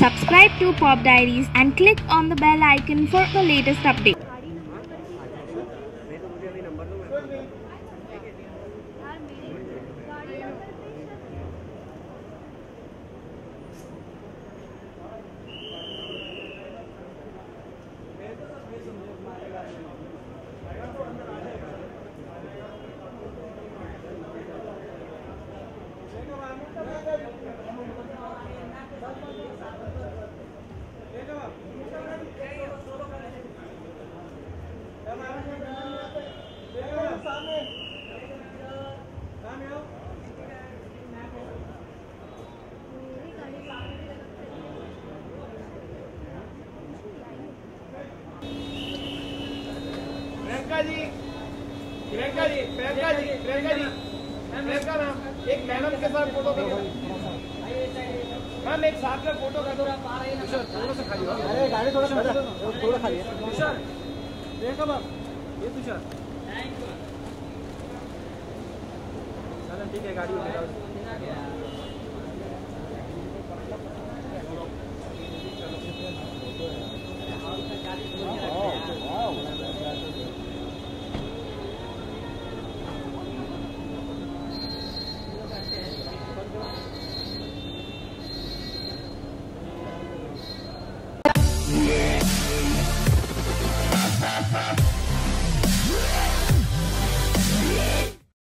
Subscribe to Pop Diaries and click on the bell icon for the latest update. Priyanka ma'am एक madam के साथ photo करो ma'am, एक साथ में फोटो कर दो। थोड़ा सा खाली हो, अरे गाड़ी थोड़ा खाली है। तुषार, प्रियंका मैम, ये तुषार, थैंक यू। चलो ठीक है, गाड़ी उठाओ।